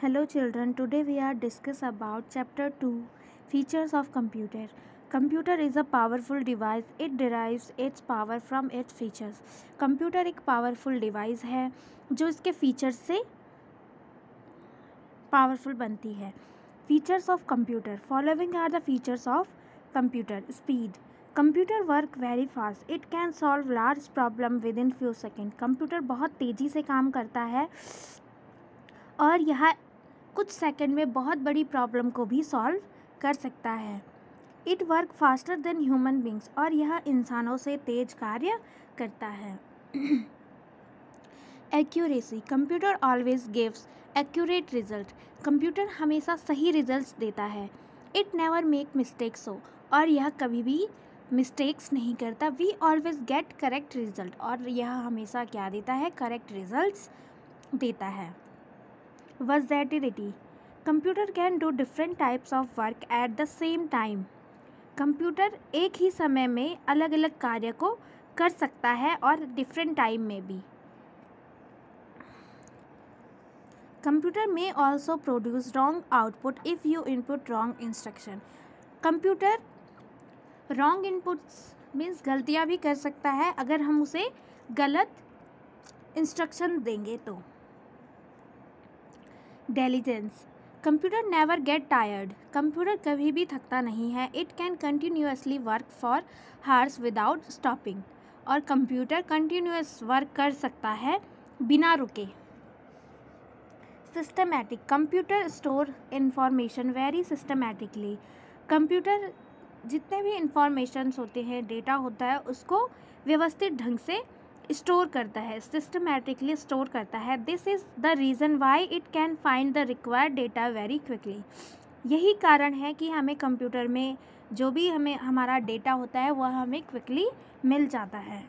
Hello children, today we are discuss about chapter 2 features of computer. Computer is a powerful device. It derives its power from its features. Computer एक powerful device है जो इसके features से powerful बनती है. Features of computer. Following are the features of computer. Speed. Computer work very fast. It can solve large problem within few second. Computer बहुत तेज़ी से काम करता है और यह कुछ सेकंड में बहुत बड़ी प्रॉब्लम को भी सॉल्व कर सकता है. It work faster than human beings. और यह इंसानों से तेज कार्य करता है. Accuracy. Computer always gives accurate result. Computer हमेशा सही रिजल्ट्स देता है. It never make mistakes. और यह कभी भी मिस्टेक्स नहीं करता. We always get correct result. और यह हमेशा क्या देता है? करेक्ट रिजल्ट्स देता है. Versatility. Computer can do different types of work at the same time. Computer एक ही समय में अलग अलग कार्य को कर सकता है और डिफरेंट टाइम में भी. Computer may also produce wrong output if you input wrong instruction. Computer wrong inputs means गलतियाँ भी कर सकता है अगर हम उसे गलत इंस्ट्रक्शन देंगे तो. Diligence. Computer never get tired. Computer कभी भी थकता नहीं है. It can continuously work for hours without stopping. और कंप्यूटर कंटिन्यूस वर्क कर सकता है बिना रुके. Systematic. Computer store information very systematically. Computer जितने भी इंफॉर्मेशंस होते हैं, डेटा होता है, उसको व्यवस्थित ढंग से स्टोर करता है, सिस्टमैटिकली स्टोर करता है. This is the reason why it can find the required data very quickly. यही कारण है कि हमें कंप्यूटर में जो भी हमें हमारा डेटा होता है वह हमें क्विकली मिल जाता है.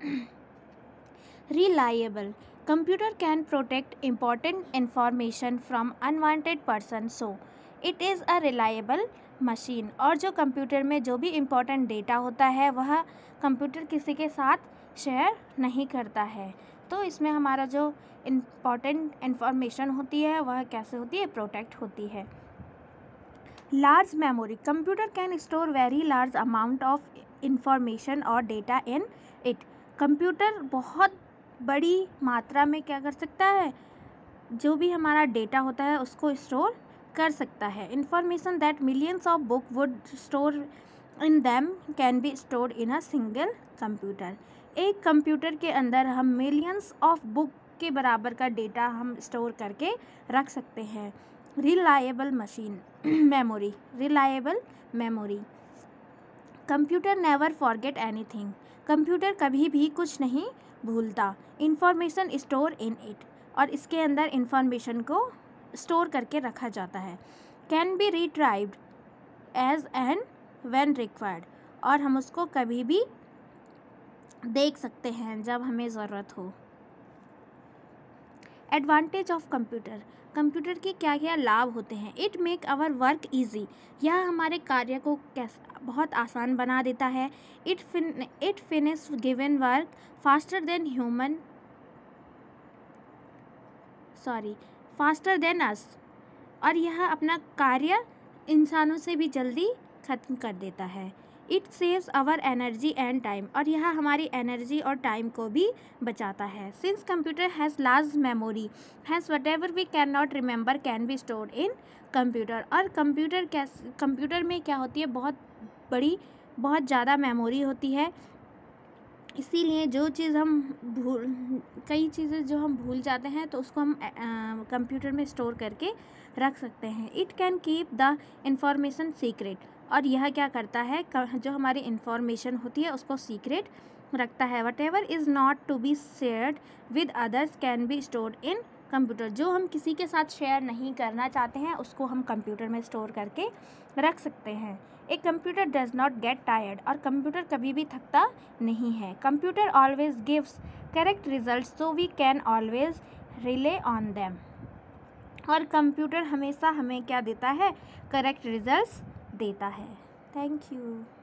Reliable. Computer can protect important information from unwanted person. So it is a reliable machine. और जो कंप्यूटर में जो भी इम्पॉर्टेंट डेटा होता है वह कंप्यूटर किसी के साथ शेयर नहीं करता है. तो इसमें हमारा जो इम्पॉर्टेंट इन्फॉर्मेशन होती है वह कैसे होती है? प्रोटेक्ट होती है. Large memory. Computer can store very large amount of information और डेटा इन इट. कंप्यूटर बहुत बड़ी मात्रा में क्या कर सकता है? जो भी हमारा डेटा होता है उसको स्टोर कर सकता है. Information that millions of book would store in them can be stored in a single computer. एक कंप्यूटर के अंदर हम मिलियंस ऑफ बुक के बराबर का डेटा हम स्टोर करके रख सकते हैं. Reliable machine memory. Reliable memory. Computer never forget anything. Computer कभी भी कुछ नहीं भूलता. Information store in it. और इसके अंदर इंफॉर्मेशन को स्टोर करके रखा जाता है. Can be retrieved as and when required. और हम उसको कभी भी देख सकते हैं जब हमें ज़रूरत हो. Advantage of computer. कंप्यूटर के क्या क्या लाभ होते हैं? It make our work easy. यह हमारे कार्य को बहुत आसान बना देता है. It finish given work faster than us. और यह अपना कार्य इंसानों से भी जल्दी ख़त्म कर देता है. It saves our energy and time. और यह हमारी एनर्जी और टाइम को भी बचाता है. Since computer has large memory has whatever we can not remember can be stored in computer. और कंप्यूटर में क्या होती है? बहुत ज़्यादा मेमोरी होती है. इसीलिए कई चीज़ें जो हम भूल जाते हैं तो उसको हम कंप्यूटर में स्टोर करके रख सकते हैं. It can keep the information secret. और यह क्या करता है? जो हमारी इंफॉर्मेशन होती है उसको सीक्रेट रखता है. Whatever is not to be shared with others can be stored in computer. जो हम किसी के साथ शेयर नहीं करना चाहते हैं उसको हम कंप्यूटर में स्टोर करके रख सकते हैं. एक computer does not get tired. और कंप्यूटर कभी भी थकता नहीं है. Computer always gives correct results so we can always rely on them. और कंप्यूटर हमेशा हमें क्या देता है? करेक्ट रिजल्ट्स देता है. Thank you.